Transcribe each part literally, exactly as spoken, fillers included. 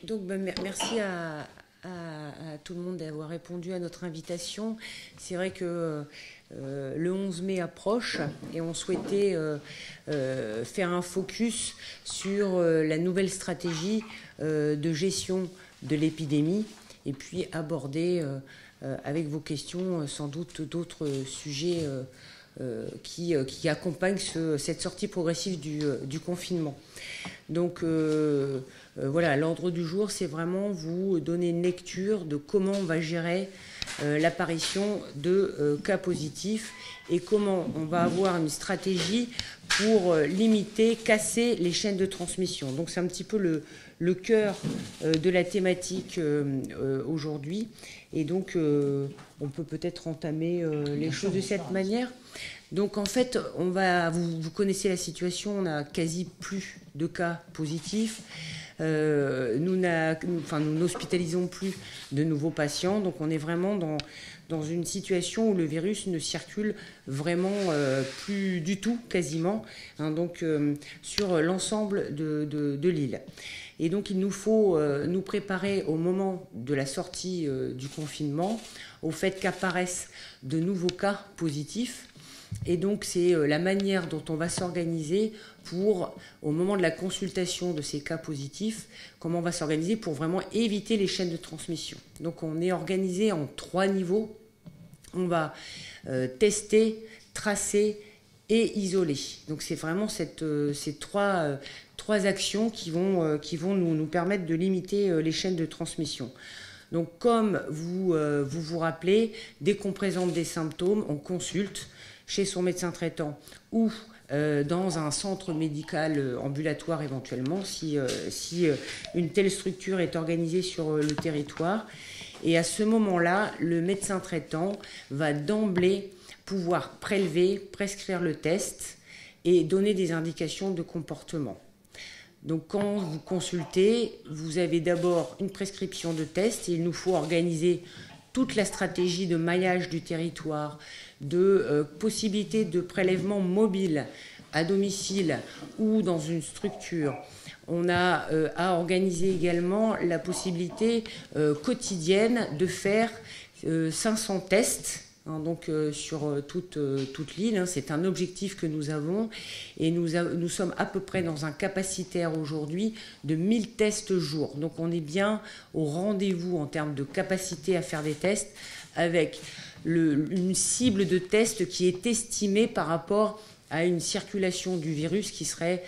Donc, ben, merci à, à, à tout le monde d'avoir répondu à notre invitation. C'est vrai que euh, le onze mai approche et on souhaitait euh, euh, faire un focus sur euh, la nouvelle stratégie euh, de gestion de l'épidémie et puis aborder euh, euh, avec vos questions sans doute d'autres sujets euh, euh, qui, euh, qui accompagnent ce, cette sortie progressive du, euh, du confinement. Donc euh, euh, voilà, l'ordre du jour, c'est vraiment vous donner une lecture de comment on va gérer euh, l'apparition de euh, cas positifs et comment on va avoir une stratégie pour euh, limiter, casser les chaînes de transmission. Donc c'est un petit peu le, le cœur euh, de la thématique euh, euh, aujourd'hui. Et donc euh, on peut peut-être entamer euh, les choses de cette manière. Donc en fait, on va, vous, vous connaissez la situation, on n'a quasi plus de cas positifs. Euh, nous n'hospitalisons enfin, plus de nouveaux patients, donc on est vraiment dans, dans une situation où le virus ne circule vraiment euh, plus du tout, quasiment, hein, donc euh, sur l'ensemble de, de, de l'île. Et donc il nous faut euh, nous préparer au moment de la sortie euh, du confinement, au fait qu'apparaissent de nouveaux cas positifs. Et donc c'est la manière dont on va s'organiser pour, au moment de la consultation de ces cas positifs, comment on va s'organiser pour vraiment éviter les chaînes de transmission. Donc on est organisé en trois niveaux. On va euh, tester, tracer et isoler. Donc c'est vraiment cette, euh, ces trois, euh, trois actions qui vont, euh, qui vont nous, nous permettre de limiter euh, les chaînes de transmission. Donc comme vous, euh, vous vous rappelez, dès qu'on présente des symptômes, on consulte chez son médecin traitant ou euh, dans un centre médical ambulatoire éventuellement, si, euh, si euh, une telle structure est organisée sur euh, le territoire. Et à ce moment-là, le médecin traitant va d'emblée pouvoir prélever, prescrire le test et donner des indications de comportement. Donc quand vous consultez, vous avez d'abord une prescription de test et il nous faut organiser toute la stratégie de maillage du territoire, de euh, possibilité de prélèvement mobile à domicile ou dans une structure. On a euh, à organiser également la possibilité euh, quotidienne de faire euh, cinq cents tests, hein, donc euh, sur euh, toute, euh, toute l'île. Hein. C'est un objectif que nous avons et nous, a, nous sommes à peu près dans un capacitaire aujourd'hui de mille tests jour. Donc on est bien au rendez-vous en termes de capacité à faire des tests avec Le, une cible de test qui est estimée par rapport à une circulation du virus qui serait,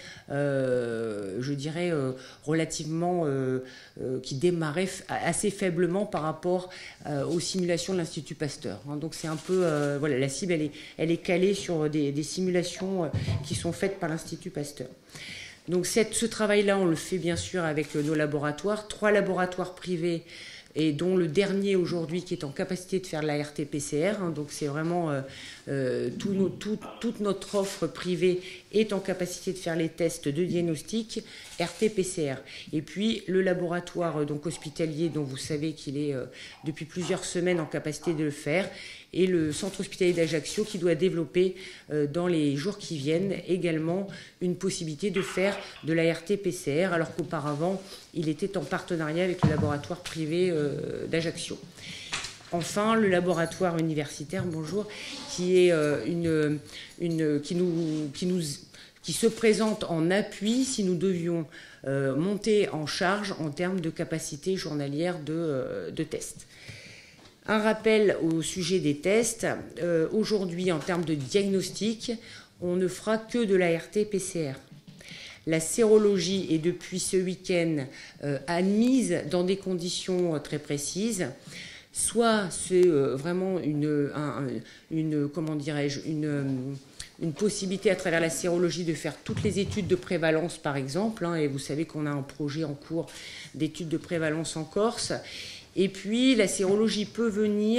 euh, je dirais, euh, relativement, euh, euh, qui démarrait assez faiblement par rapport euh, aux simulations de l'Institut Pasteur. Hein, donc c'est un peu, euh, voilà, la cible, elle est, elle est calée sur des, des simulations euh, qui sont faites par l'Institut Pasteur. Donc cette, ce travail-là, on le fait bien sûr avec nos laboratoires, trois laboratoires privés, et dont le dernier aujourd'hui qui est en capacité de faire de la R T P C R. Hein, donc c'est vraiment euh, euh, tout nos, tout, toute notre offre privée est en capacité de faire les tests de diagnostic R T P C R. Et puis le laboratoire donc hospitalier dont vous savez qu'il est euh, depuis plusieurs semaines en capacité de le faire, et le centre hospitalier d'Ajaccio qui doit développer euh, dans les jours qui viennent également une possibilité de faire de la R T P C R, alors qu'auparavant il était en partenariat avec le laboratoire privé euh, d'Ajaccio. Enfin, le laboratoire universitaire, bonjour, qui est euh, une, une qui nous qui nous qui se présente en appui si nous devions euh, monter en charge en termes de capacité journalière de, euh, de tests. Un rappel au sujet des tests. Euh, aujourd'hui, en termes de diagnostic, on ne fera que de la R T P C R. La sérologie est depuis ce week-end euh, admise dans des conditions euh, très précises. Soit c'est euh, vraiment une, un, une, comment dirais-je, une, une possibilité à travers la sérologie de faire toutes les études de prévalence, par exemple. Hein, et vous savez qu'on a un projet en cours d'études de prévalence en Corse. Et puis, la sérologie peut venir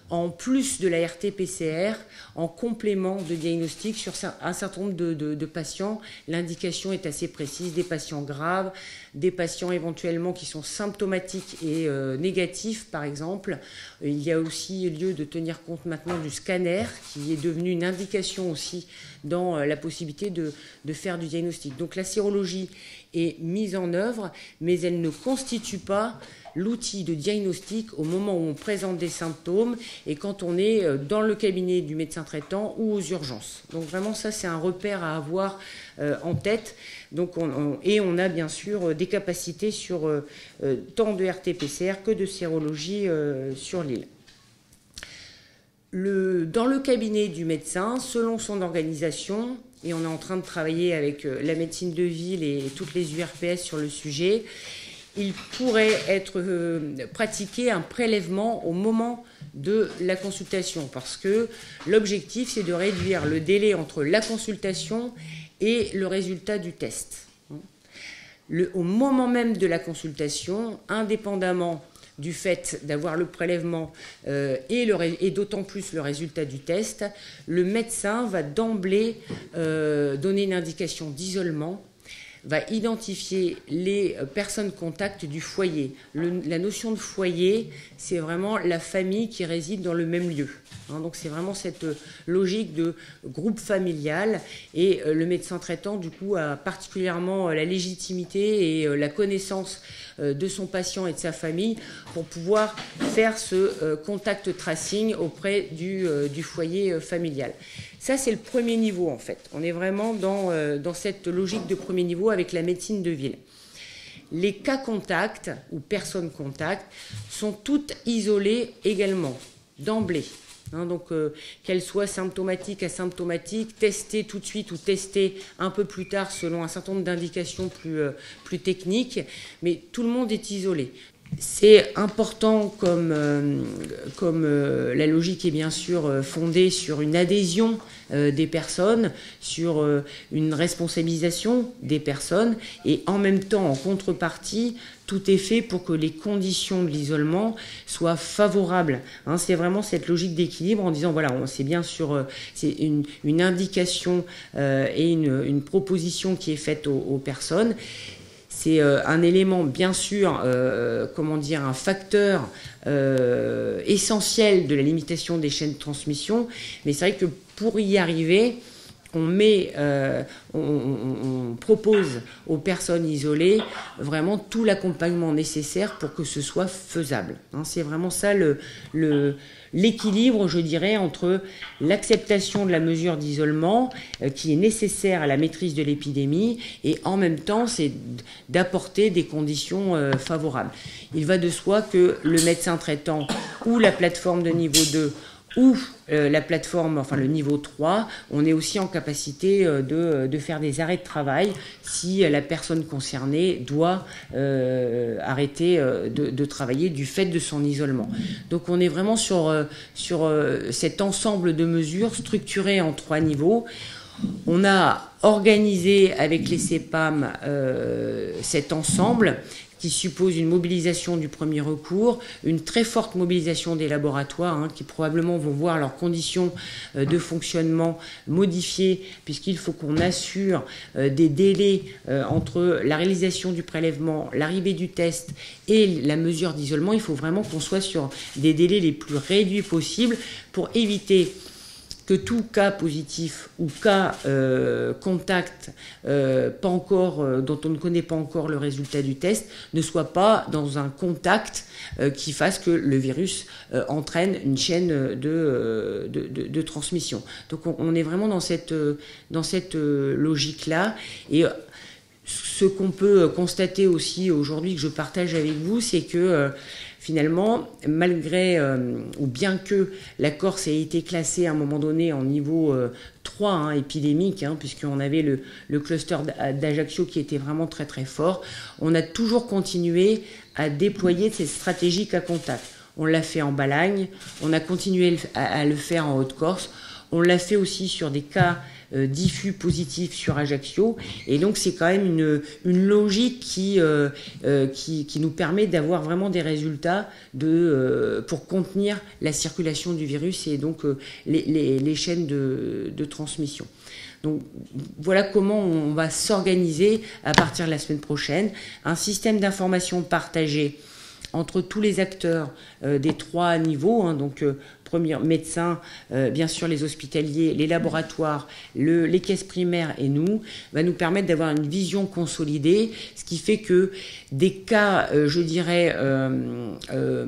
en plus de la R T P C R, en complément de diagnostic sur un certain nombre de, de, de patients. L'indication est assez précise, des patients graves, des patients éventuellement qui sont symptomatiques et euh, négatifs, par exemple. Il y a aussi lieu de tenir compte maintenant du scanner, qui est devenu une indication aussi dans la possibilité de, de faire du diagnostic. Donc la sérologie est mise en œuvre, mais elle ne constitue pas l'outil de diagnostic au moment où on présente des symptômes et quand on est dans le cabinet du médecin traitant ou aux urgences. Donc vraiment ça c'est un repère à avoir euh, en tête. Donc on, on, et on a bien sûr des capacités sur euh, tant de R T P C R que de sérologie euh, sur l'île. Le, dans le cabinet du médecin, selon son organisation, et on est en train de travailler avec la médecine de ville et toutes les U R P S sur le sujet, il pourrait être euh, pratiqué un prélèvement au moment de la consultation, parce que l'objectif, c'est de réduire le délai entre la consultation et le résultat du test. Le, au moment même de la consultation, indépendamment du fait d'avoir le prélèvement euh, et, le, et d'autant plus le résultat du test, le médecin va d'emblée euh, donner une indication d'isolement, va identifier les personnes contacts du foyer. Le, la notion de foyer, c'est vraiment la famille qui réside dans le même lieu. Hein, donc c'est vraiment cette logique de groupe familial et euh, le médecin traitant du coup a particulièrement la légitimité et euh, la connaissance euh, de son patient et de sa famille pour pouvoir faire ce euh, contact tracing auprès du, euh, du foyer euh, familial. Ça c'est le premier niveau en fait. On est vraiment dans, euh, dans cette logique de premier niveau avec la médecine de ville. Les cas contacts ou personnes contacts sont toutes isolées également d'emblée. Hein, donc euh, qu'elles soient symptomatiques, asymptomatiques, testées tout de suite ou testées un peu plus tard selon un certain nombre d'indications plus, euh, plus techniques, mais tout le monde est isolé. C'est important comme, euh, comme euh, la logique est bien sûr euh, fondée sur une adhésion euh, des personnes, sur euh, une responsabilisation des personnes et en même temps, en contrepartie, tout est fait pour que les conditions de l'isolement soient favorables. Hein, c'est vraiment cette logique d'équilibre en disant, voilà, c'est bien sûr euh, c'est une, une indication euh, et une, une proposition qui est faite aux, aux personnes. C'est euh, un élément, bien sûr, euh, comment dire, un facteur euh, essentiel de la limitation des chaînes de transmission. Mais c'est vrai que pour y arriver, on, met, euh, on, on, on propose aux personnes isolées vraiment tout l'accompagnement nécessaire pour que ce soit faisable. Hein, c'est vraiment ça le... le l'équilibre, je dirais, entre l'acceptation de la mesure d'isolement euh, qui est nécessaire à la maîtrise de l'épidémie et en même temps, c'est d'apporter des conditions euh, favorables. Il va de soi que le médecin traitant ou la plateforme de niveau deux ou euh, la plateforme, enfin le niveau trois, on est aussi en capacité euh, de, de faire des arrêts de travail si la personne concernée doit euh, arrêter euh, de, de travailler du fait de son isolement. Donc on est vraiment sur, euh, sur euh, cet ensemble de mesures structurées en trois niveaux. On a organisé avec les C E P A M euh, cet ensemble qui suppose une mobilisation du premier recours, une très forte mobilisation des laboratoires hein, qui probablement vont voir leurs conditions euh, de fonctionnement modifiées puisqu'il faut qu'on assure euh, des délais euh, entre la réalisation du prélèvement, l'arrivée du test et la mesure d'isolement. Il faut vraiment qu'on soit sur des délais les plus réduits possibles pour éviter que tout cas positif ou cas euh, contact euh, pas encore, euh, dont on ne connaît pas encore le résultat du test ne soit pas dans un contact euh, qui fasse que le virus euh, entraîne une chaîne de, de, de, de transmission. Donc on, on est vraiment dans cette, dans cette logique-là. Et ce qu'on peut constater aussi aujourd'hui, que je partage avec vous, c'est que euh, finalement, malgré euh, ou bien que la Corse ait été classée à un moment donné en niveau euh, trois hein, épidémique, hein, puisqu'on avait le, le cluster d'Ajaccio qui était vraiment très très fort, on a toujours continué à déployer cette stratégie cas contact. On l'a fait en Balagne, on a continué à, à le faire en Haute-Corse, on l'a fait aussi sur des cas euh, diffus positifs sur Ajaccio. Et donc c'est quand même une, une logique qui, euh, euh, qui, qui nous permet d'avoir vraiment des résultats de, euh, pour contenir la circulation du virus et donc euh, les, les, les chaînes de, de transmission. Donc voilà comment on va s'organiser à partir de la semaine prochaine. Un système d'information partagé entre tous les acteurs euh, des trois niveaux, hein, donc euh, premier médecin, euh, bien sûr les hospitaliers, les laboratoires, le, les caisses primaires et nous, va nous permettre d'avoir une vision consolidée, ce qui fait que des cas, euh, je dirais, euh, euh,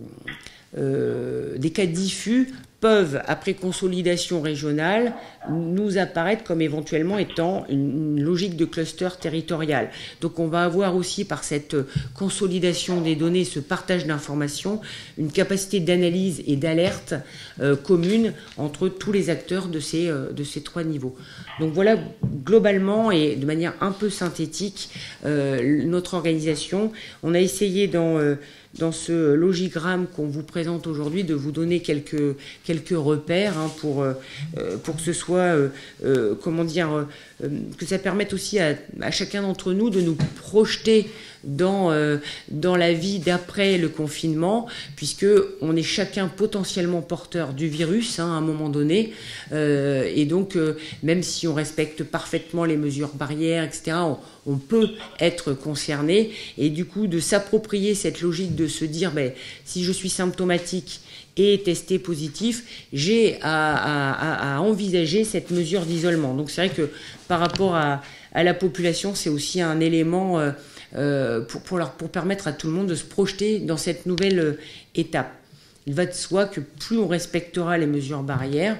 euh, des cas diffus peuvent, après consolidation régionale, nous apparaître comme éventuellement étant une, une logique de cluster territorial. Donc on va avoir aussi, par cette consolidation des données, ce partage d'informations, une capacité d'analyse et d'alerte euh, commune entre tous les acteurs de ces, euh, de ces trois niveaux. Donc voilà, globalement et de manière un peu synthétique, euh, notre organisation. On a essayé dans... Euh, dans ce logigramme qu'on vous présente aujourd'hui, de vous donner quelques, quelques repères hein, pour, euh, pour que ce soit, euh, euh, comment dire, euh, que ça permette aussi à, à chacun d'entre nous de nous projeter dans, euh, dans la vie d'après le confinement, puisque on est chacun potentiellement porteur du virus hein, à un moment donné, euh, et donc euh, même si on respecte parfaitement les mesures barrières, et cetera, on, on peut être concerné, et du coup de s'approprier cette logique de se dire, ben, si je suis symptomatique et testé positif, j'ai à, à, à envisager cette mesure d'isolement. Donc c'est vrai que par rapport à, à la population, c'est aussi un élément euh, Euh, pour, pour, leur, pour permettre à tout le monde de se projeter dans cette nouvelle euh, étape. Il va de soi que plus on respectera les mesures barrières,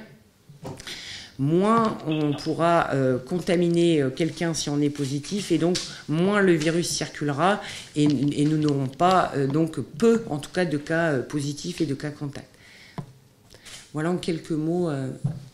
moins on pourra euh, contaminer euh, quelqu'un si on est positif, et donc moins le virus circulera, et, et nous n'aurons pas, euh, donc peu en tout cas, de cas euh, positifs et de cas contacts. Voilà en quelques mots euh,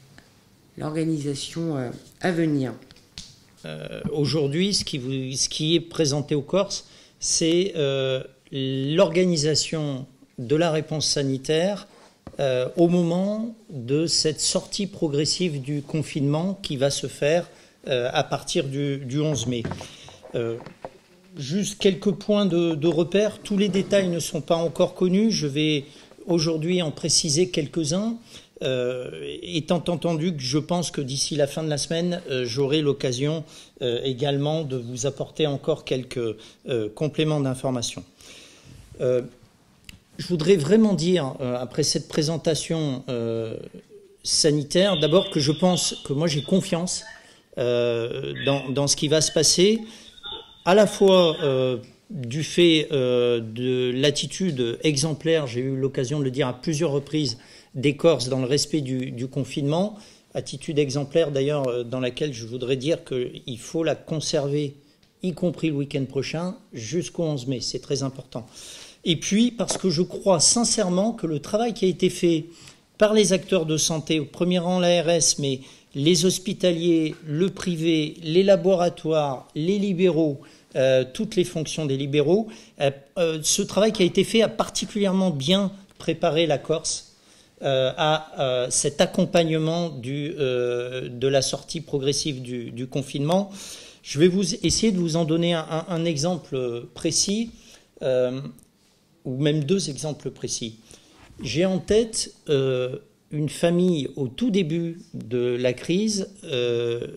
l'organisation euh, à venir. Euh, Aujourd'hui, ce, ce qui est présenté aux Corses, c'est euh, l'organisation de la réponse sanitaire euh, au moment de cette sortie progressive du confinement qui va se faire euh, à partir du, du onze mai. Euh, juste quelques points de, de repère. Tous les détails ne sont pas encore connus. Je vais aujourd'hui en préciser quelques-uns. Euh, étant entendu que je pense que d'ici la fin de la semaine, euh, j'aurai l'occasion euh, également de vous apporter encore quelques euh, compléments d'information. Euh, je voudrais vraiment dire, euh, après cette présentation euh, sanitaire, d'abord que je pense que moi j'ai confiance euh, dans, dans ce qui va se passer, à la fois euh, du fait euh, de l'attitude exemplaire, j'ai eu l'occasion de le dire à plusieurs reprises, des Corses dans le respect du, du confinement, attitude exemplaire d'ailleurs dans laquelle je voudrais dire qu'il faut la conserver, y compris le week-end prochain, jusqu'au onze mai, c'est très important. Et puis parce que je crois sincèrement que le travail qui a été fait par les acteurs de santé, au premier rang l'A R S, mais les hospitaliers, le privé, les laboratoires, les libéraux, euh, toutes les fonctions des libéraux, euh, euh, ce travail qui a été fait a particulièrement bien préparé la Corse Euh, à euh, cet accompagnement du, euh, de la sortie progressive du, du confinement. Je vais vous essayer de vous en donner un, un, un exemple précis, euh, ou même deux exemples précis. J'ai en tête euh, une famille au tout début de la crise euh,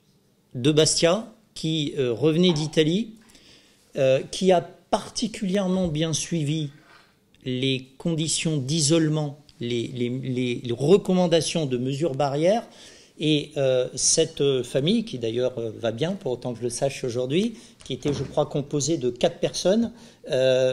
de Bastia, qui euh, revenait d'Italie, euh, qui a particulièrement bien suivi les conditions d'isolement, Les, les, les recommandations de mesures barrières, et euh, cette famille, qui d'ailleurs va bien, pour autant que je le sache aujourd'hui, qui était, je crois, composée de quatre personnes, euh,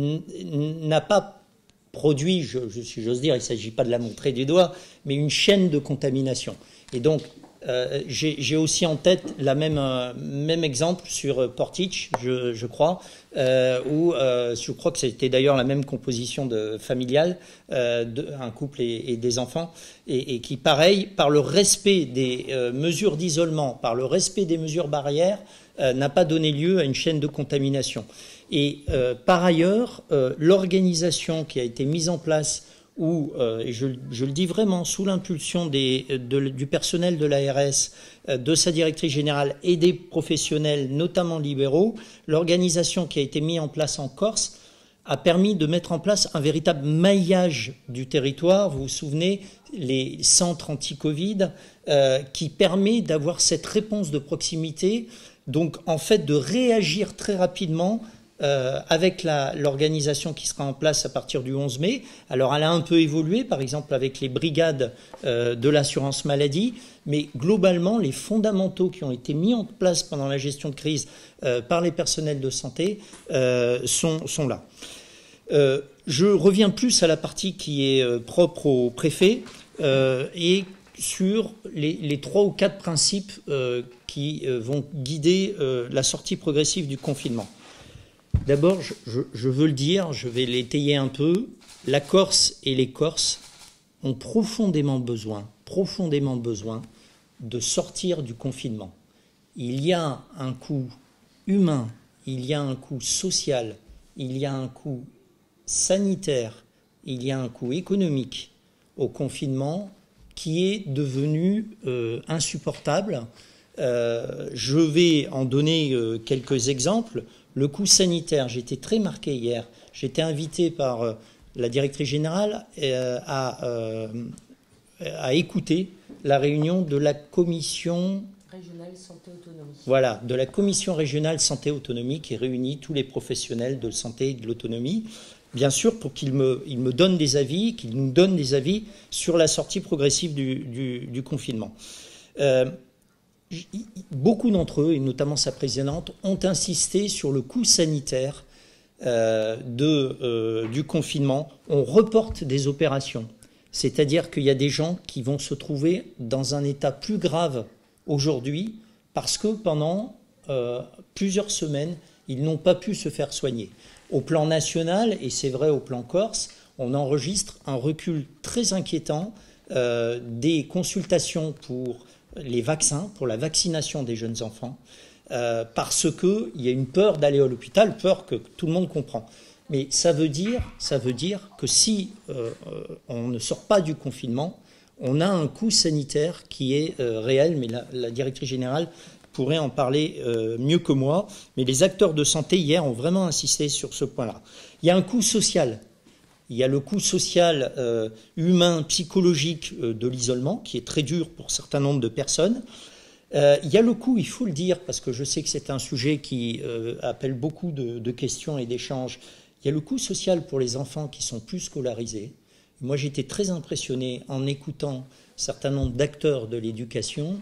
n'a pas produit, je, je, si j'ose dire, il ne s'agit pas de la montrer du doigt, mais une chaîne de contamination. Et donc, euh, j'ai aussi en tête la même, euh, même exemple sur Portich, je, je crois, euh, où euh, je crois que c'était d'ailleurs la même composition de, familiale, euh, de, un couple et, et des enfants, et, et qui, pareil, par le respect des euh, mesures d'isolement, par le respect des mesures barrières, euh, n'a pas donné lieu à une chaîne de contamination. Et euh, par ailleurs, euh, l'organisation qui a été mise en place où, euh, et je, je le dis vraiment, sous l'impulsion des, de, du personnel de l'A R S, euh, de sa directrice générale et des professionnels, notamment libéraux, l'organisation qui a été mise en place en Corse a permis de mettre en place un véritable maillage du territoire. Vous vous souvenez, les centres anti-Covid, euh, qui permet d'avoir cette réponse de proximité, donc en fait de réagir très rapidement euh, avec l'organisation qui sera en place à partir du onze mai. Alors elle a un peu évolué, par exemple avec les brigades euh, de l'assurance maladie, mais globalement les fondamentaux qui ont été mis en place pendant la gestion de crise euh, par les personnels de santé euh, sont, sont là. Euh, je reviens plus à la partie qui est euh, propre au préfet euh, et sur les, les trois ou quatre principes euh, qui euh, vont guider euh, la sortie progressive du confinement. D'abord, je, je, je veux le dire, je vais l'étayer un peu, la Corse et les Corses ont profondément besoin, profondément besoin de sortir du confinement. Il y a un coût humain, il y a un coût social, il y a un coût sanitaire, il y a un coût économique au confinement qui est devenu euh, insupportable. Euh, je vais en donner euh, quelques exemples. Le coût sanitaire, j'étais très marqué hier. J'étais invité par euh, la directrice générale euh, à, euh, à écouter la réunion de la commission régionale santé autonomie. Voilà, de la commission régionale santé autonomie qui réunit tous les professionnels de santé et de l'autonomie. Bien sûr, pour qu'ils me, ils me donnent des avis, qu'ils nous donnent des avis sur la sortie progressive du, du, du confinement. Euh, beaucoup d'entre eux, et notamment sa présidente, ont insisté sur le coût sanitaire euh, de, euh, du confinement. On reporte des opérations, c'est-à-dire qu'il y a des gens qui vont se trouver dans un état plus grave aujourd'hui parce que pendant euh, plusieurs semaines, ils n'ont pas pu se faire soigner. Au plan national, et c'est vrai au plan corse, on enregistre un recul très inquiétant euh, des consultations pour les vaccins, pour la vaccination des jeunes enfants, euh, parce qu'il y a une peur d'aller à l'hôpital, peur que tout le monde comprend. Mais ça veut dire, ça veut dire que si euh, on ne sort pas du confinement, on a un coût sanitaire qui est euh, réel, mais la, la directrice générale pourrait en parler euh, mieux que moi. Mais les acteurs de santé, hier, ont vraiment insisté sur ce point-là. Il y a un coût social. Il y a le coût social euh, humain, psychologique euh, de l'isolement, qui est très dur pour un certain nombre de personnes. Euh, il y a le coût, il faut le dire, parce que je sais que c'est un sujet qui euh, appelle beaucoup de, de questions et d'échanges. Il y a le coût social pour les enfants qui sont plus scolarisés. Moi, j'étais très impressionné en écoutant un certain nombre d'acteurs de l'éducation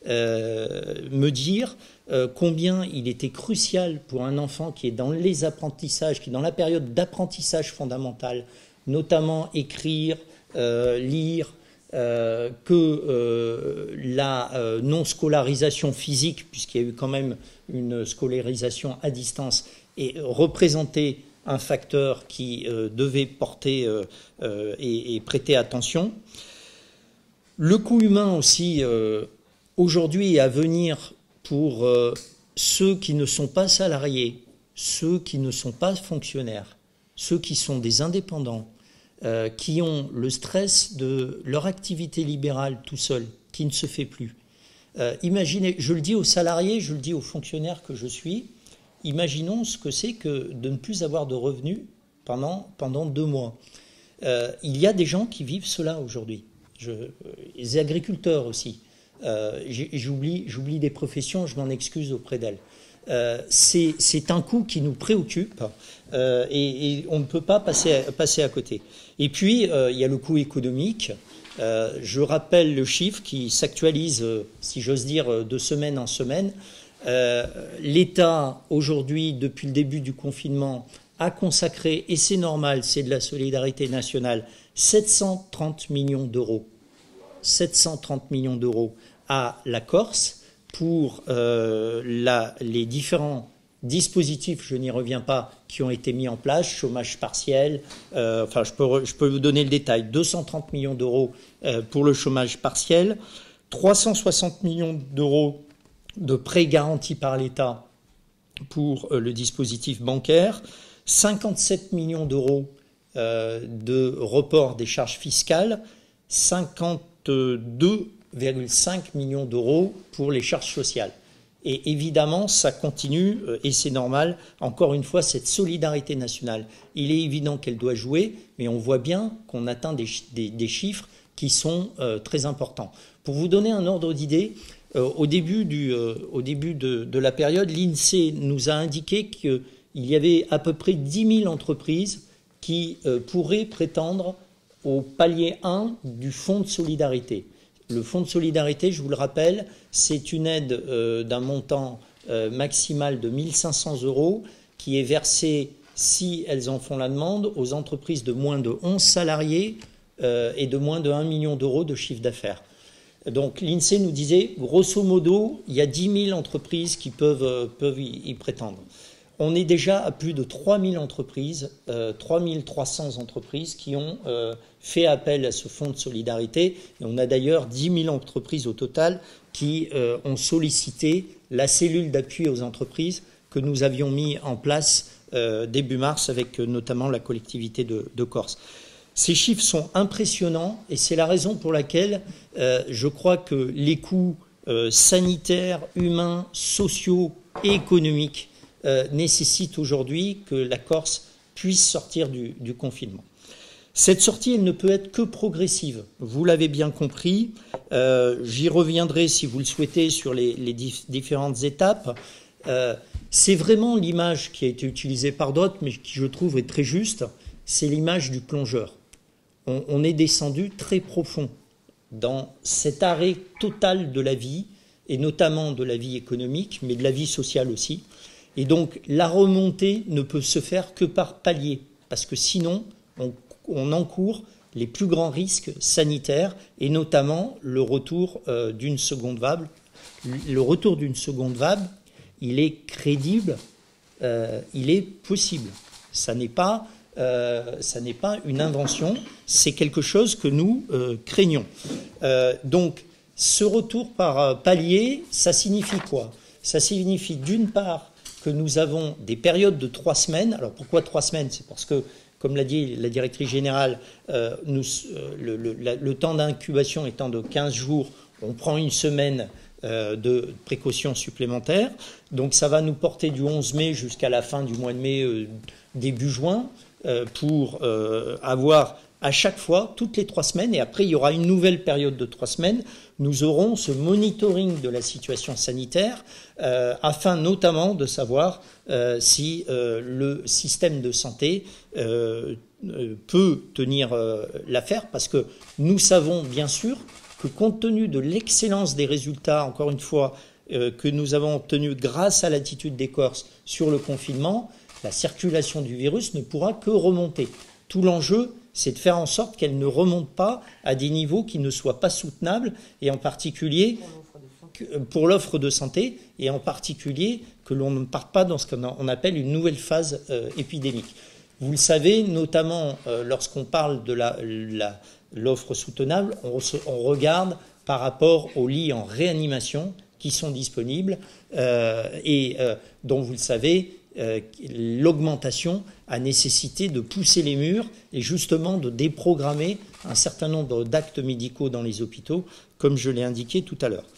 euh, me dire euh, combien il était crucial pour un enfant qui est dans les apprentissages, qui est dans la période d'apprentissage fondamental, notamment écrire, euh, lire, euh, que euh, la euh, non-scolarisation physique, puisqu'il y a eu quand même une scolarisation à distance, est représentée un facteur qui euh, devait porter euh, euh, et, et prêter attention. Le coût humain aussi, euh, aujourd'hui et à venir, pour euh, ceux qui ne sont pas salariés, ceux qui ne sont pas fonctionnaires, ceux qui sont des indépendants, euh, qui ont le stress de leur activité libérale tout seul, qui ne se fait plus. Euh, imaginez, je le dis aux salariés, je le dis aux fonctionnaires que je suis, imaginons ce que c'est que de ne plus avoir de revenus pendant, pendant deux mois. Euh, il y a des gens qui vivent cela aujourd'hui. Je, les agriculteurs aussi. Euh, j'oublie, j'oublie des professions, je m'en excuse auprès d'elles. Euh, c'est un coût qui nous préoccupe euh, et, et on ne peut pas passer à, passer à côté. Et puis, euh, il y a le coût économique. Euh, je rappelle le chiffre qui s'actualise, euh, si j'ose dire, de semaine en semaine. Euh, L'État, aujourd'hui, depuis le début du confinement, a consacré, et c'est normal, c'est de la solidarité nationale, sept cent trente millions d'euros. sept cent trente millions d'euros à la Corse pour euh, la, les différents dispositifs, je n'y reviens pas, qui ont été mis en place, chômage partiel, euh, enfin je peux, je peux vous donner le détail, deux cent trente millions d'euros euh, pour le chômage partiel, trois cent soixante millions d'euros de prêts garantis par l'État pour euh, le dispositif bancaire, cinquante-sept millions d'euros euh, de report des charges fiscales, cinquante-deux virgule cinq millions d'euros pour les charges sociales. Et évidemment, ça continue, et c'est normal, encore une fois, cette solidarité nationale. Il est évident qu'elle doit jouer, mais on voit bien qu'on atteint des, des, des chiffres qui sont euh, très importants. Pour vous donner un ordre d'idée, euh, au début, du, euh, au début de, de la période, l'INSEE nous a indiqué qu'il y avait à peu près dix mille entreprises qui euh, pourraient prétendre au palier un du Fonds de solidarité. Le Fonds de solidarité, je vous le rappelle, c'est une aide euh, d'un montant euh, maximal de mille cinq cents euros qui est versée, si elles en font la demande, aux entreprises de moins de onze salariés euh, et de moins de un million d'euros de chiffre d'affaires. Donc l'INSEE nous disait, grosso modo, il y a dix mille entreprises qui peuvent, euh, peuvent y, y prétendre. On est déjà à plus de trois mille entreprises, euh, trois mille trois cents entreprises qui ont euh, fait appel à ce fonds de solidarité. Et on a d'ailleurs dix mille entreprises au total qui euh, ont sollicité la cellule d'appui aux entreprises que nous avions mis en place euh, début mars avec euh, notamment la collectivité de, de Corse. Ces chiffres sont impressionnants et c'est la raison pour laquelle euh, je crois que les coûts euh, sanitaires, humains, sociaux et économiques Euh, nécessite aujourd'hui que la Corse puisse sortir du, du confinement. Cette sortie, elle ne peut être que progressive. Vous l'avez bien compris. Euh, J'y reviendrai, si vous le souhaitez, sur les, les dif différentes étapes. Euh, C'est vraiment l'image qui a été utilisée par d'autres, mais qui, je trouve, est très juste. C'est l'image du plongeur. On, on est descendu très profond dans cet arrêt total de la vie, et notamment de la vie économique, mais de la vie sociale aussi. Et donc, la remontée ne peut se faire que par palier, parce que sinon, on, on encourt les plus grands risques sanitaires, et notamment le retour euh, d'une seconde vague. Le retour d'une seconde vague, il est crédible, euh, il est possible. Ça n'est pas, euh, ça n'est pas une invention, c'est quelque chose que nous euh, craignons. Euh, donc, ce retour par palier, ça signifie quoi? Ça signifie d'une part que nous avons des périodes de trois semaines. Alors pourquoi trois semaines? C'est parce que, comme l'a dit la directrice générale, euh, nous, euh, le, le, la, le temps d'incubation étant de quinze jours, on prend une semaine euh, de précaution supplémentaire. Donc ça va nous porter du onze mai jusqu'à la fin du mois de mai, euh, début juin, euh, pour euh, avoir à chaque fois, toutes les trois semaines, et après il y aura une nouvelle période de trois semaines, nous aurons ce monitoring de la situation sanitaire euh, afin notamment de savoir euh, si euh, le système de santé euh, peut tenir euh, l'affaire, parce que nous savons bien sûr que compte tenu de l'excellence des résultats, encore une fois, euh, que nous avons obtenus grâce à l'attitude des Corses sur le confinement, la circulation du virus ne pourra que remonter. Tout l'enjeu, c'est de faire en sorte qu'elle ne remonte pas à des niveaux qui ne soient pas soutenables, et en particulier pour l'offre de santé, et en particulier que l'on ne parte pas dans ce qu'on appelle une nouvelle phase euh, épidémique. Vous le savez, notamment euh, lorsqu'on parle de la, la, l'offre soutenable, on, on regarde par rapport aux lits en réanimation qui sont disponibles euh, et euh, dont vous le savez, Euh, l'augmentation a nécessité de pousser les murs et justement de déprogrammer un certain nombre d'actes médicaux dans les hôpitaux, comme je l'ai indiqué tout à l'heure.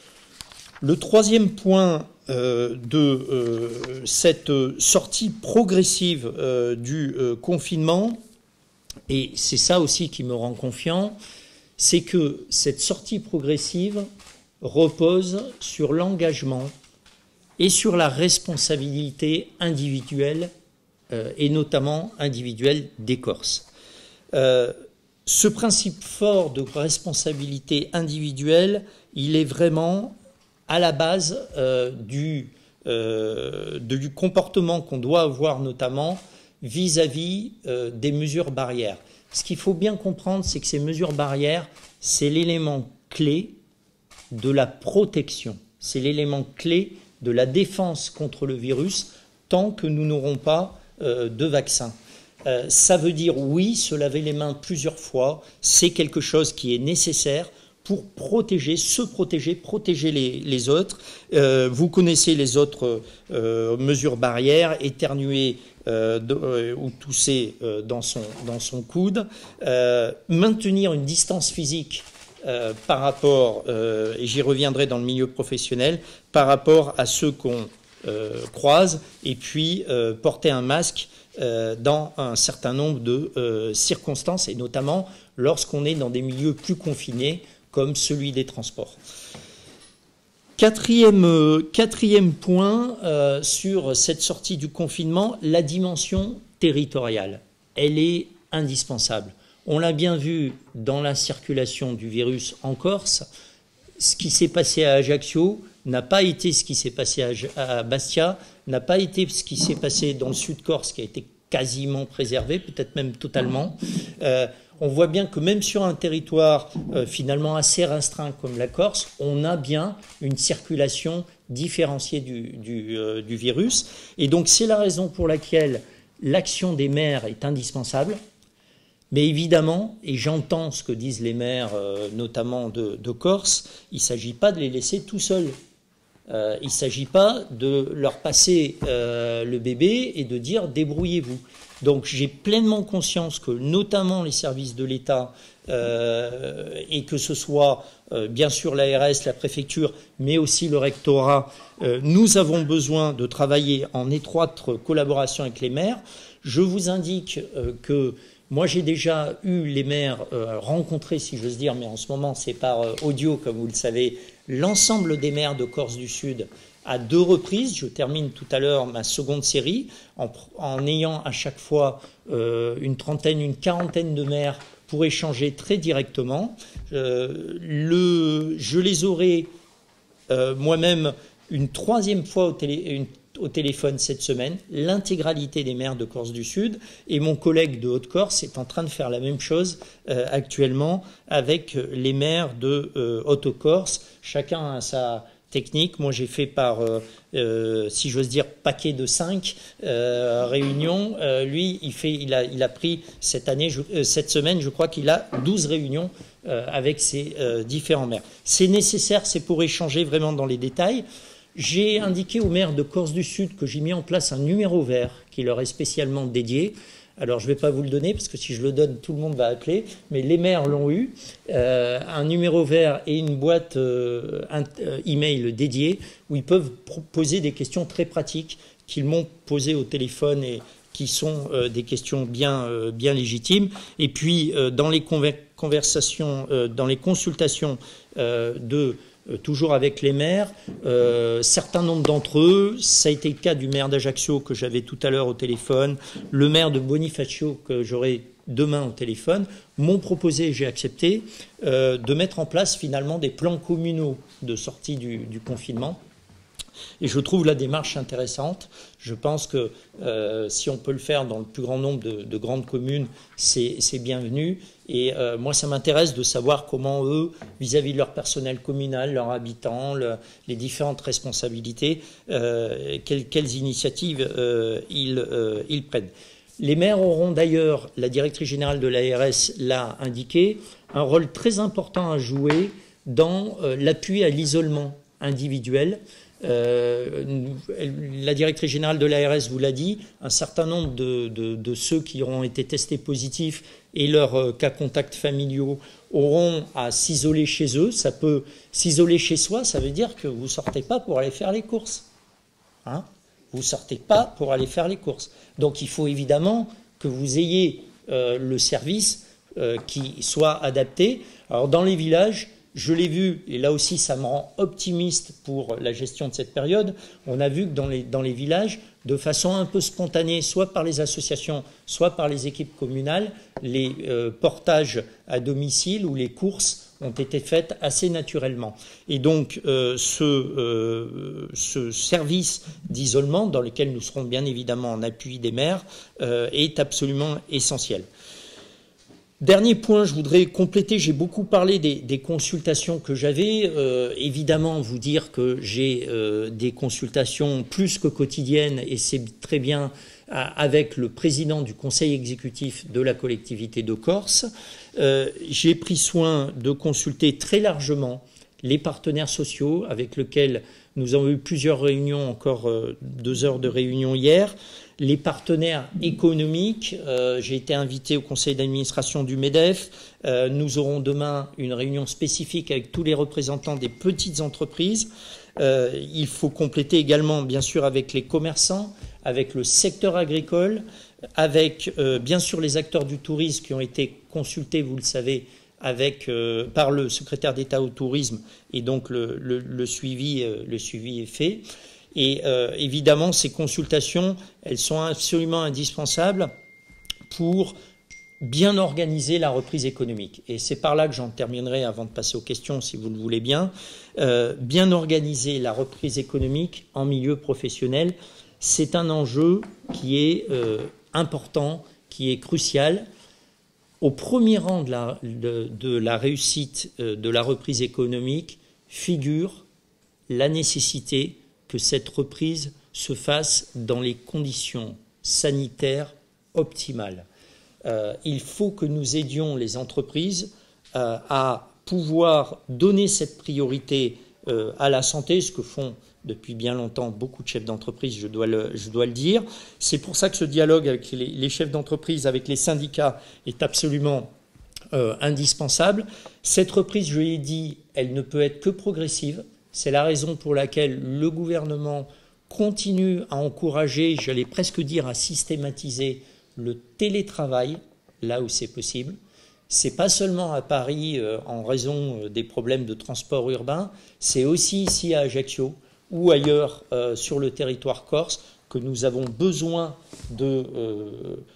Le troisième point euh, de euh, cette sortie progressive euh, du euh, confinement, et c'est ça aussi qui me rend confiant, c'est que cette sortie progressive repose sur l'engagement et sur la responsabilité individuelle, euh, et notamment individuelle des Corses. Euh, ce principe fort de responsabilité individuelle, il est vraiment à la base euh, du, euh, du comportement qu'on doit avoir notamment vis-à-vis euh, des mesures barrières. Ce qu'il faut bien comprendre, c'est que ces mesures barrières, c'est l'élément clé de la protection, c'est l'élément clé de la défense contre le virus tant que nous n'aurons pas euh, de vaccin. Euh, ça veut dire, oui, se laver les mains plusieurs fois, c'est quelque chose qui est nécessaire pour protéger, se protéger, protéger les, les autres. Euh, vous connaissez les autres euh, mesures barrières, éternuer euh, de, euh, ou tousser euh, dans, son, dans son coude, euh, maintenir une distance physique euh, par rapport, euh, et j'y reviendrai dans le milieu professionnel, par rapport à ceux qu'on euh, croise, et puis euh, porter un masque euh, dans un certain nombre de euh, circonstances, et notamment lorsqu'on est dans des milieux plus confinés, comme celui des transports. Quatrième, euh, quatrième point euh, sur cette sortie du confinement, la dimension territoriale. Elle est indispensable. On l'a bien vu dans la circulation du virus en Corse. Ce qui s'est passé à Ajaccio n'a pas été ce qui s'est passé à, à Bastia, n'a pas été ce qui s'est passé dans le sud Corse, qui a été quasiment préservé, peut-être même totalement. Euh, on voit bien que même sur un territoire euh, finalement assez restreint comme la Corse, on a bien une circulation différenciée du, du, euh, du virus. Et donc c'est la raison pour laquelle l'action des maires est indispensable. Mais évidemment, et j'entends ce que disent les maires, euh, notamment de, de Corse, il ne s'agit pas de les laisser tout seuls. Euh, il ne s'agit pas de leur passer euh, le bébé et de dire « débrouillez-vous ». Donc j'ai pleinement conscience que notamment les services de l'État, euh, et que ce soit euh, bien sûr l'A R S, la préfecture, mais aussi le rectorat, euh, nous avons besoin de travailler en étroite collaboration avec les maires. Je vous indique euh, que moi, j'ai déjà eu les maires euh, rencontrés, si j'ose dire, mais en ce moment, c'est par euh, audio, comme vous le savez, l'ensemble des maires de Corse du Sud à deux reprises. Je termine tout à l'heure ma seconde série en, en ayant à chaque fois euh, une trentaine, une quarantaine de maires pour échanger très directement. Euh, le, je les aurai euh, moi-même une troisième fois au télé, une au téléphone cette semaine, l'intégralité des maires de Corse du Sud, et mon collègue de Haute-Corse est en train de faire la même chose euh, actuellement avec les maires de euh, Haute-Corse. Chacun a sa technique. Moi, j'ai fait par, euh, euh, si j'ose dire, paquet de cinq euh, réunions. Euh, lui, il, fait, il, a, il a pris cette année, je, euh, cette semaine, je crois qu'il a douze réunions euh, avec ses euh, différents maires. C'est nécessaire, c'est pour échanger vraiment dans les détails. J'ai indiqué aux maires de Corse du Sud que j'ai mis en place un numéro vert qui leur est spécialement dédié. Alors, je ne vais pas vous le donner, parce que si je le donne, tout le monde va appeler. Mais les maires l'ont eu. Euh, un numéro vert et une boîte euh, euh, email dédiée où ils peuvent poser des questions très pratiques qu'ils m'ont posées au téléphone et qui sont euh, des questions bien, euh, bien légitimes. Et puis, euh, dans les conversations, euh, dans les consultations euh, de... Euh, toujours avec les maires, euh, certain nombre d'entre eux, ça a été le cas du maire d'Ajaccio que j'avais tout à l'heure au téléphone, le maire de Bonifacio que j'aurai demain au téléphone, m'ont proposé, et j'ai accepté, euh, de mettre en place finalement des plans communaux de sortie du, du confinement. Et je trouve la démarche intéressante. Je pense que euh, si on peut le faire dans le plus grand nombre de, de grandes communes, c'est bienvenu. Et euh, moi, ça m'intéresse de savoir comment eux, vis-à-vis de leur personnel communal, leurs habitants, le, les différentes responsabilités, euh, quelles, quelles initiatives euh, ils, euh, ils prennent. Les maires auront d'ailleurs, la directrice générale de l'A R S l'a indiqué, un rôle très important à jouer dans euh, l'appui à l'isolement individuel. Euh, la directrice générale de l'A R S vous l'a dit, un certain nombre de, de, de ceux qui auront été testés positifs et leurs euh, cas contacts familiaux auront à s'isoler chez eux. Ça peut s'isoler chez soi, ça veut dire que vous ne sortez pas pour aller faire les courses. Hein, vous ne sortez pas pour aller faire les courses. Donc il faut évidemment que vous ayez euh, le service euh, qui soit adapté. Alors dans les villages, je l'ai vu, et là aussi ça me rend optimiste pour la gestion de cette période, on a vu que dans les, dans les villages, de façon un peu spontanée, soit par les associations, soit par les équipes communales, les euh, portages à domicile ou les courses ont été faites assez naturellement. Et donc euh, ce, euh, ce service d'isolement, dans lequel nous serons bien évidemment en appui des maires, euh, est absolument essentiel. Dernier point, je voudrais compléter, j'ai beaucoup parlé des, des consultations que j'avais. Euh, évidemment, vous dire que j'ai euh, des consultations plus que quotidiennes, et c'est très bien, à, avec le président du conseil exécutif de la collectivité de Corse. Euh, j'ai pris soin de consulter très largement les partenaires sociaux avec lesquels nous avons eu plusieurs réunions, encore euh, deux heures de réunion hier, les partenaires économiques. Euh, j'ai été invité au conseil d'administration du MEDEF. Euh, nous aurons demain une réunion spécifique avec tous les représentants des petites entreprises. Euh, il faut compléter également, bien sûr, avec les commerçants, avec le secteur agricole, avec, euh, bien sûr, les acteurs du tourisme qui ont été consultés, vous le savez, avec, euh, par le secrétaire d'État au tourisme, et donc le, le, le, suivi, euh, le suivi est fait. Et euh, évidemment, ces consultations, elles sont absolument indispensables pour bien organiser la reprise économique. Et c'est par là que j'en terminerai avant de passer aux questions, si vous le voulez bien. Euh, bien organiser la reprise économique en milieu professionnel, c'est un enjeu qui est euh, important, qui est crucial. Au premier rang de la, de, de la réussite euh, de la reprise économique figure la nécessité que cette reprise se fasse dans les conditions sanitaires optimales. Euh, il faut que nous aidions les entreprises euh, à pouvoir donner cette priorité euh, à la santé, ce que font depuis bien longtemps beaucoup de chefs d'entreprise, je dois le, je dois le dire. C'est pour ça que ce dialogue avec les, les chefs d'entreprise, avec les syndicats, est absolument euh, indispensable. Cette reprise, je l'ai dit, elle ne peut être que progressive. C'est la raison pour laquelle le gouvernement continue à encourager, j'allais presque dire à systématiser, le télétravail, là où c'est possible. Ce n'est pas seulement à Paris euh, en raison des problèmes de transport urbain, c'est aussi ici à Ajaccio ou ailleurs euh, sur le territoire corse que nous avons besoin de euh,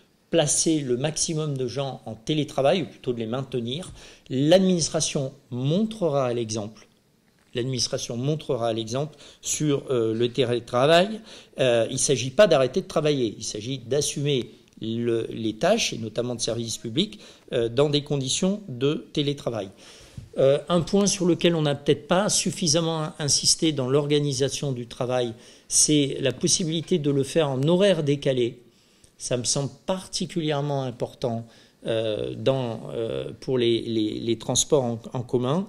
placer le maximum de gens en télétravail, ou plutôt de les maintenir. L'administration montrera l'exemple. L'administration montrera l'exemple sur euh, le télétravail. Euh, il ne s'agit pas d'arrêter de travailler, il s'agit d'assumer Le, les tâches, et notamment de services publics, euh, dans des conditions de télétravail. Euh, un point sur lequel on n'a peut-être pas suffisamment insisté dans l'organisation du travail, c'est la possibilité de le faire en horaire décalé. Ça me semble particulièrement important euh, dans, euh, pour les, les, les transports en, en commun,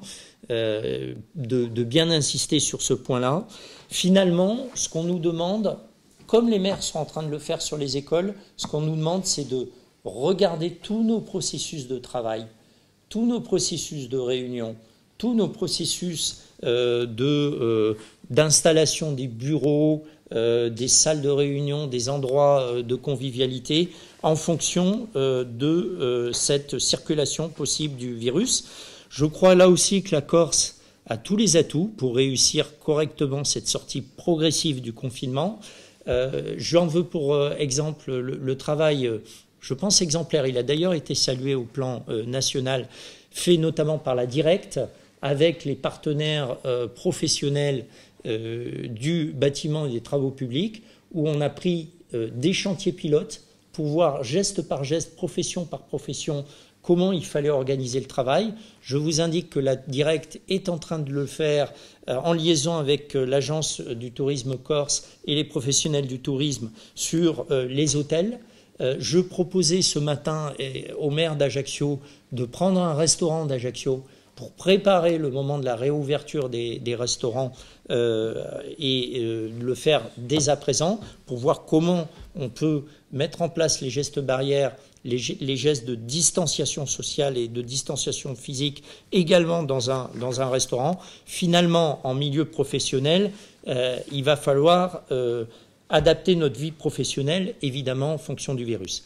euh, de, de bien insister sur ce point-là. Finalement, ce qu'on nous demande, comme les maires sont en train de le faire sur les écoles, ce qu'on nous demande, c'est de regarder tous nos processus de travail, tous nos processus de réunion, tous nos processus euh, de, euh, d'installation des bureaux, euh, des salles de réunion, des endroits euh, de convivialité, en fonction euh, de euh, cette circulation possible du virus. Je crois là aussi que la Corse a tous les atouts pour réussir correctement cette sortie progressive du confinement. Euh, J'en veux pour euh, exemple le, le travail, euh, je pense, exemplaire. Il a d'ailleurs été salué au plan euh, national, fait notamment par la Directe, avec les partenaires euh, professionnels euh, du bâtiment et des travaux publics, où on a pris euh, des chantiers pilotes pour voir geste par geste, profession par profession, comment il fallait organiser le travail. Je vous indique que la Directe est en train de le faire euh, en liaison avec euh, l'Agence du tourisme corse et les professionnels du tourisme sur euh, les hôtels. Euh, je proposais ce matin eh, au maire d'Ajaccio de prendre un restaurant d'Ajaccio pour préparer le moment de la réouverture des, des restaurants euh, et euh, le faire dès à présent pour voir comment on peut mettre en place les gestes barrières, les, les gestes de distanciation sociale et de distanciation physique également dans un, dans un restaurant. Finalement, en milieu professionnel, euh, il va falloir euh, adapter notre vie professionnelle, évidemment, en fonction du virus.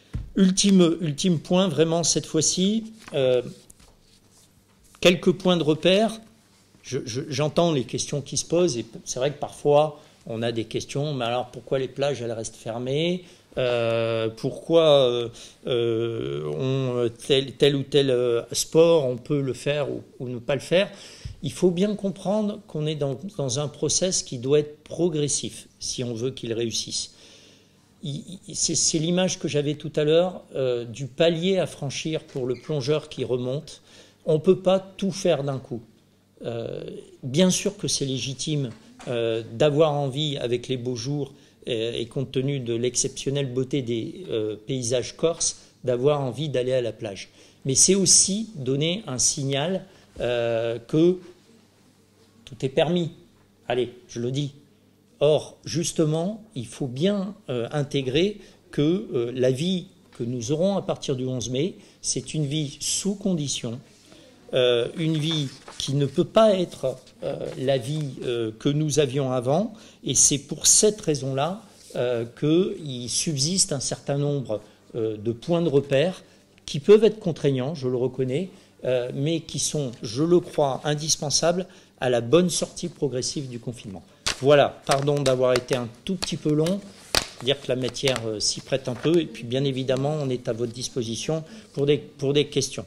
Ultime, ultime point, vraiment, cette fois-ci, euh, quelques points de repère. Je, je, j'entends les questions qui se posent, et c'est vrai que parfois, on a des questions, mais alors pourquoi les plages, elles restent fermées ? Euh, pourquoi euh, euh, on, tel, tel ou tel euh, sport, on peut le faire ou, ou ne pas le faire. Il faut bien comprendre qu'on est dans, dans un process qui doit être progressif si on veut qu'il réussisse. Il, c'est, c'est l'image que j'avais tout à l'heure euh, du palier à franchir pour le plongeur qui remonte. On ne peut pas tout faire d'un coup. Euh, bien sûr que c'est légitime euh, d'avoir envie, avec les beaux jours, et compte tenu de l'exceptionnelle beauté des euh, paysages corses, d'avoir envie d'aller à la plage. Mais c'est aussi donner un signal euh, que tout est permis. Allez, je le dis. Or, justement, il faut bien euh, intégrer que euh, la vie que nous aurons à partir du onze mai, c'est une vie sous conditions, euh, une vie qui ne peut pas être euh, la vie euh, que nous avions avant, et c'est pour cette raison-là euh, qu'il subsiste un certain nombre euh, de points de repère qui peuvent être contraignants, je le reconnais, euh, mais qui sont, je le crois, indispensables à la bonne sortie progressive du confinement. Voilà, pardon d'avoir été un tout petit peu long, dire que la matière euh, s'y prête un peu, et puis bien évidemment, on est à votre disposition pour des, pour des questions.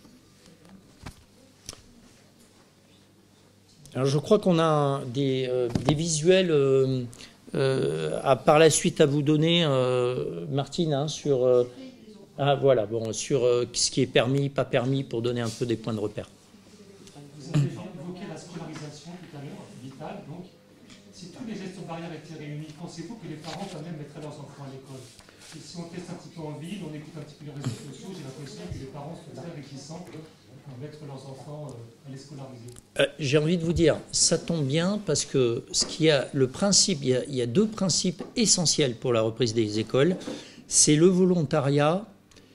Alors je crois qu'on a des, euh, des visuels euh, euh, à, par la suite à vous donner, euh, Martine, hein, sur, euh, ah, voilà, bon, sur euh, ce qui est permis, pas permis, pour donner un peu des points de repère. Vous avez évoqué la scolarisation tout à l'heure, vitale, donc. Si tous les gestes barrières étaient réunis, pensez-vous que les parents quand même mettraient leurs enfants à l'école? Et si on teste un petit peu en ville, on écoute un petit peu les réseaux sociaux, j'ai l'impression que les parents sont très réticents à mettre leurs enfants à les scolariser. Euh, j'ai envie de vous dire, ça tombe bien parce que ce qui a le principe, il y a, il y a deux principes essentiels pour la reprise des écoles, c'est le volontariat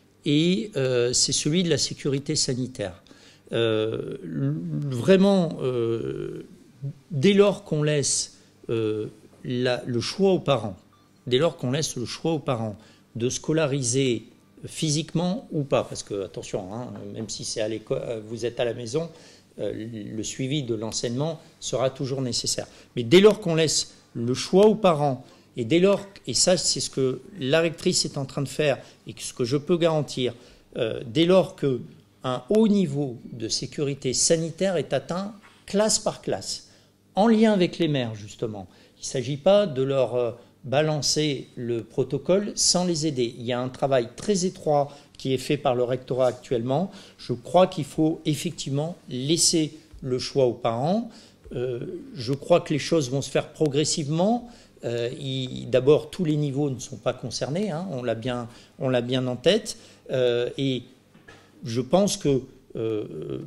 et euh, c'est celui de la sécurité sanitaire. Euh, vraiment, euh, dès lors qu'on laisse euh, la, le choix aux parents, dès lors qu'on laisse le choix aux parents de scolariser physiquement ou pas, parce que attention, hein, même si c'est à l'école, vous êtes à la maison, euh, le suivi de l'enseignement sera toujours nécessaire. Mais dès lors qu'on laisse le choix aux parents, et dès lors, et ça c'est ce que la rectrice est en train de faire, et ce que je peux garantir, euh, dès lors qu'un haut niveau de sécurité sanitaire est atteint classe par classe, en lien avec les maires justement. Il ne s'agit pas de leur euh, balancer le protocole sans les aider. Il y a un travail très étroit qui est fait par le rectorat actuellement. Je crois qu'il faut effectivement laisser le choix aux parents. Euh, je crois que les choses vont se faire progressivement. Euh, D'abord, tous les niveaux ne sont pas concernés, hein, on l'a bien, on l'a bien en tête. Euh, et je pense que euh,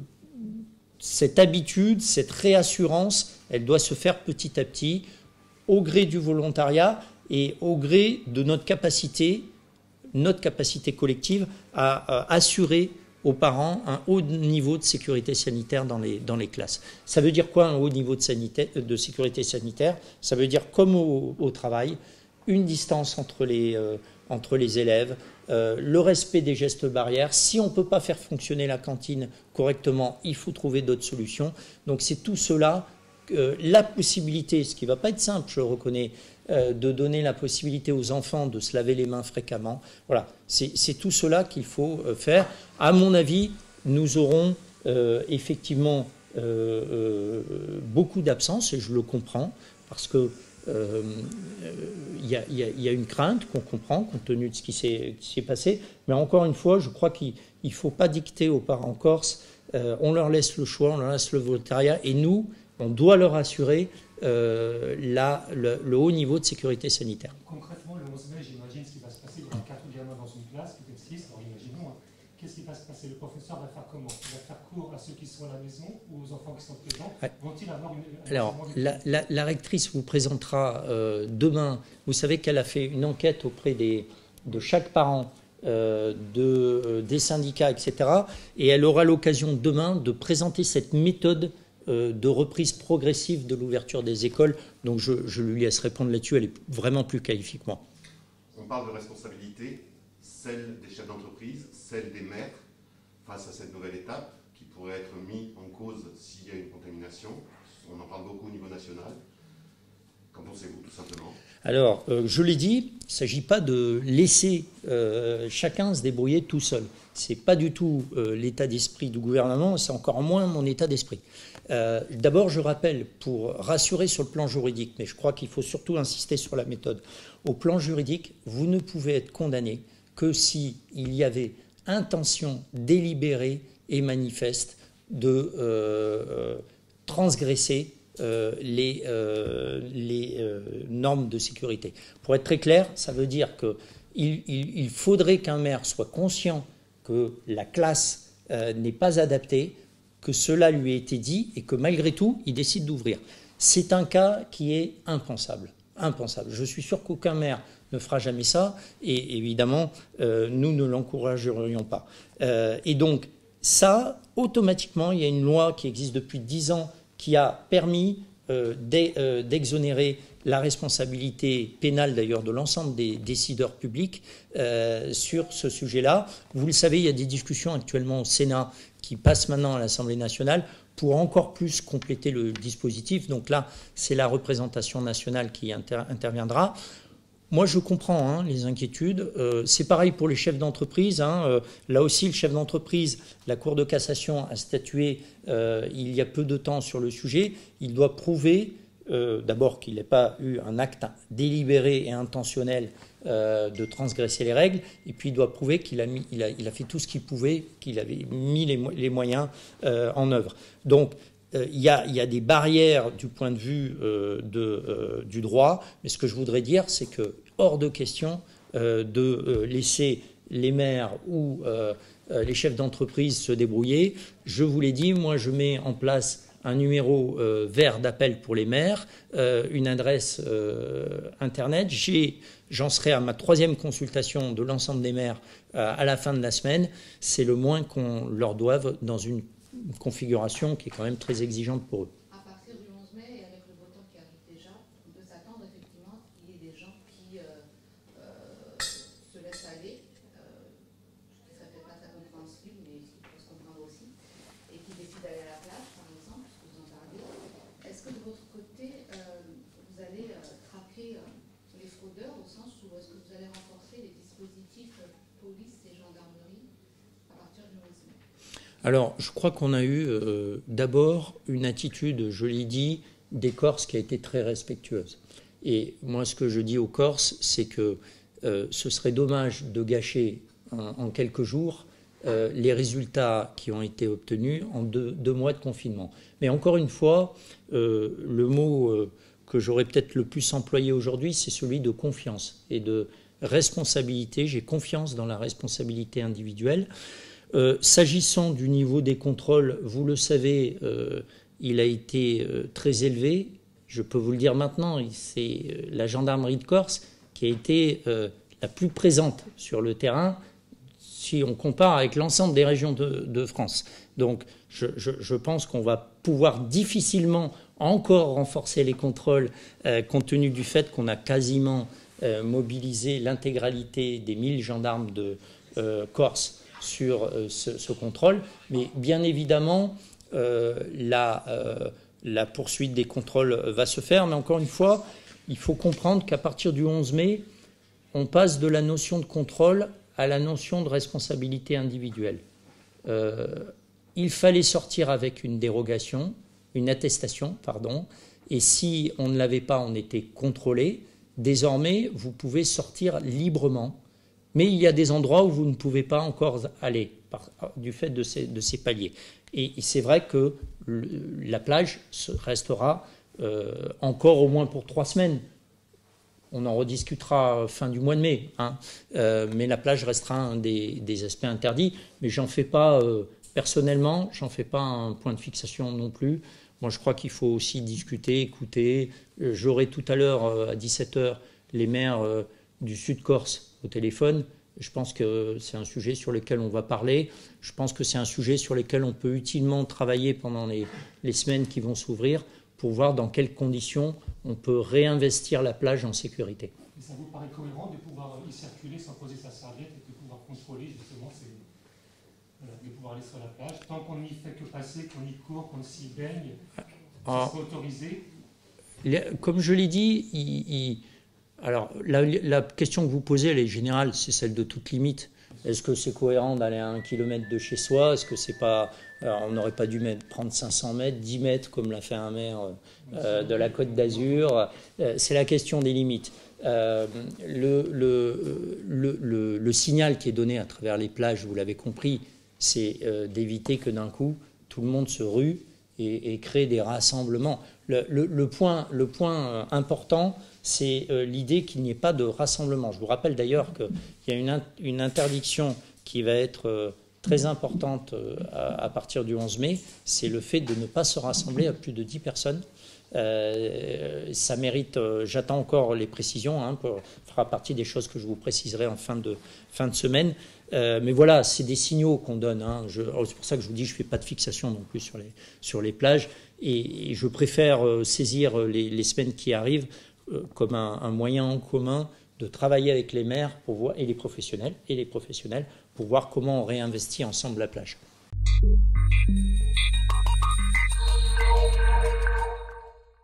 cette habitude, cette réassurance, elle doit se faire petit à petit, au gré du volontariat et au gré de notre capacité, notre capacité collective à, à assurer aux parents un haut niveau de sécurité sanitaire dans les, dans les classes. Ça veut dire quoi un haut niveau de, sanitaire, de sécurité sanitaire? Ça veut dire, comme au, au travail, une distance entre les, euh, entre les élèves, euh, le respect des gestes barrières. Si on ne peut pas faire fonctionner la cantine correctement, il faut trouver d'autres solutions. Donc c'est tout cela, euh, la possibilité, ce qui ne va pas être simple, je le reconnais, euh, de donner la possibilité aux enfants de se laver les mains fréquemment. Voilà, c'est tout cela qu'il faut euh, faire. À mon avis, nous aurons euh, effectivement euh, euh, beaucoup d'absences, et je le comprends, parce que il euh, y, y, y a une crainte qu'on comprend compte tenu de ce qui s'est passé, mais encore une fois, je crois qu'il ne faut pas dicter aux parents corses, euh, on leur laisse le choix, on leur laisse le volontariat, et nous, on doit leur assurer euh, la, le, le haut niveau de sécurité sanitaire. Concrètement, le onze mai, j'imagine ce qui va se passer, il y aura quatre gamins dans une classe, peut-être six, alors imaginons, hein. Qu'est-ce qui va se passer? Le professeur va faire comment? Il va faire cours à ceux qui sont à la maison ou aux enfants qui sont présents? Ouais. Vont-ils avoir une... Alors, la, la, la rectrice vous présentera euh, demain, vous savez qu'elle a fait une enquête auprès des, de chaque parent, euh, de, euh, des syndicats, et cetera. Et elle aura l'occasion demain de présenter cette méthode euh, de reprise progressive de l'ouverture des écoles. Donc, je, je lui laisse répondre là-dessus, elle est vraiment plus qualifiée que moi. On parle de responsabilité, celle des chefs d'entreprise, celle des maîtres, face à cette nouvelle étape qui pourrait être mise en cause s'il y a une contamination. On en parle beaucoup au niveau national. Qu'en pensez-vous, tout simplement? Alors, euh, je l'ai dit, il ne s'agit pas de laisser euh, chacun se débrouiller tout seul. Ce n'est pas du tout euh, l'état d'esprit du gouvernement, c'est encore moins mon état d'esprit. Euh, D'abord, je rappelle, pour rassurer sur le plan juridique, mais je crois qu'il faut surtout insister sur la méthode. Au plan juridique, vous ne pouvez être condamné que s'il y avait intention délibérée et manifeste de euh, transgresser euh, les, euh, les euh, normes de sécurité. Pour être très clair, ça veut dire qu'il il, il faudrait qu'un maire soit conscient que la classe euh, n'est pas adaptée, que cela lui ait été dit et que malgré tout, il décide d'ouvrir. C'est un cas qui est impensable. Impensable. Je suis sûr qu'aucun maire ne fera jamais ça et évidemment, euh, nous ne l'encouragerions pas. Euh, et donc, ça, automatiquement, il y a une loi qui existe depuis dix ans qui a permis euh, d'exonérer la responsabilité pénale d'ailleurs de l'ensemble des décideurs publics euh, sur ce sujet-là. Vous le savez, il y a des discussions actuellement au Sénat qui passent maintenant à l'Assemblée nationale pour encore plus compléter le dispositif. Donc là, c'est la représentation nationale qui inter interviendra. Moi, je comprends hein, les inquiétudes. Euh, c'est pareil pour les chefs d'entreprise. Hein. Euh, là aussi, le chef d'entreprise, la Cour de cassation a statué euh, il y a peu de temps sur le sujet. Il doit prouver euh, d'abord qu'il n'ait pas eu un acte délibéré et intentionnel euh, de transgresser les règles. Et puis, il doit prouver qu'il a, mis, il a, il a fait tout ce qu'il pouvait, qu'il avait mis les, les moyens euh, en œuvre. Donc, Euh, il, y a, il y a des barrières du point de vue euh, de, euh, du droit, mais ce que je voudrais dire, c'est que hors de question euh, de euh, laisser les maires ou euh, euh, les chefs d'entreprise se débrouiller. Je vous l'ai dit, moi je mets en place un numéro euh, vert d'appel pour les maires, euh, une adresse euh, Internet. J'en serai à ma troisième consultation de l'ensemble des maires euh, à la fin de la semaine. C'est le moins qu'on leur doive dans une une configuration qui est quand même très exigeante pour eux. À partir du onze mai, et avec le beau temps qui arrive déjà, on peut s'attendre effectivement qu'il y ait des gens qui euh, euh, se laissent aller, euh, ça ne fait pas très compréhensible, mais il faut se comprendre aussi, et qui décident d'aller à la plage, par exemple, puisque vous en parlez. Est-ce que de votre côté, euh, vous allez euh, traquer euh, les fraudeurs, au sens où est-ce que vous allez renforcer les dispositifs police et gendarmerie à partir du onze mai? Alors, je crois qu'on a eu euh, d'abord une attitude, je l'ai dit, des Corses qui a été très respectueuse. Et moi, ce que je dis aux Corses, c'est que euh, ce serait dommage de gâcher en, en quelques jours euh, les résultats qui ont été obtenus en deux, deux mois de confinement. Mais encore une fois, euh, le mot euh, que j'aurais peut-être le plus employé aujourd'hui, c'est celui de confiance et de responsabilité. J'ai confiance dans la responsabilité individuelle. Euh, S'agissant du niveau des contrôles, vous le savez, euh, il a été euh, très élevé. Je peux vous le dire maintenant, c'est euh, la gendarmerie de Corse qui a été euh, la plus présente sur le terrain si on compare avec l'ensemble des régions de, de France. Donc je, je, je pense qu'on va pouvoir difficilement encore renforcer les contrôles euh, compte tenu du fait qu'on a quasiment euh, mobilisé l'intégralité des mille gendarmes de euh, Corse sur euh, ce, ce contrôle, mais bien évidemment, euh, la, euh, la poursuite des contrôles va se faire. Mais encore une fois, il faut comprendre qu'à partir du onze mai, on passe de la notion de contrôle à la notion de responsabilité individuelle. Euh, il fallait sortir avec une dérogation, une attestation, pardon, et si on ne l'avait pas, on était contrôlé. Désormais, vous pouvez sortir librement. Mais il y a des endroits où vous ne pouvez pas encore aller par, du fait de ces, de ces paliers. Et, et c'est vrai que le, la plage restera euh, encore au moins pour trois semaines. On en rediscutera fin du mois de mai. Hein. Euh, mais la plage restera un des, des aspects interdits. Mais j'en fais pas, euh, personnellement, j'en fais pas un point de fixation non plus. Moi, je crois qu'il faut aussi discuter, écouter. J'aurai tout à l'heure, euh, à dix-sept heures, les maires euh, du Sud-Corse au téléphone. Je pense que c'est un sujet sur lequel on va parler. Je pense que c'est un sujet sur lequel on peut utilement travailler pendant les, les semaines qui vont s'ouvrir pour voir dans quelles conditions on peut réinvestir la plage en sécurité. Et ça vous paraît cohérent de pouvoir y circuler sans poser sa serviette et de pouvoir contrôler justement ces, voilà, de pouvoir aller sur la plage tant qu'on n'y fait que passer, qu'on y court, qu'on s'y baigne, ça serait autorisé? Comme je l'ai dit, il, il Alors, la, la question que vous posez, elle est générale, c'est celle de toute limite. Est-ce que c'est cohérent d'aller à un kilomètre de chez soi? Est-ce que c'est pas... Alors, on n'aurait pas dû mettre, prendre cinq cents mètres, dix mètres, comme l'a fait un maire euh, de la Côte d'Azur. Euh, c'est la question des limites. Euh, le, le, le, le, le signal qui est donné à travers les plages, vous l'avez compris, c'est euh, d'éviter que d'un coup, tout le monde se rue et, et crée des rassemblements. Le, le, le, point, le point important, c'est euh, l'idée qu'il n'y ait pas de rassemblement. Je vous rappelle d'ailleurs qu'il y a une, une interdiction qui va être euh, très importante à, à partir du onze mai, c'est le fait de ne pas se rassembler à plus de dix personnes. Euh, ça mérite, euh, j'attends encore les précisions, hein, pour, fera partie des choses que je vous préciserai en fin de, fin de semaine. Euh, mais voilà, c'est des signaux qu'on donne. Hein. C'est pour ça que je vous dis, je ne fais pas de fixation non plus sur les, sur les plages. Et, et je préfère euh, saisir les, les semaines qui arrivent euh, comme un, un moyen en commun de travailler avec les maires pour voir, et les professionnels et les professionnels pour voir comment on réinvestit ensemble la plage.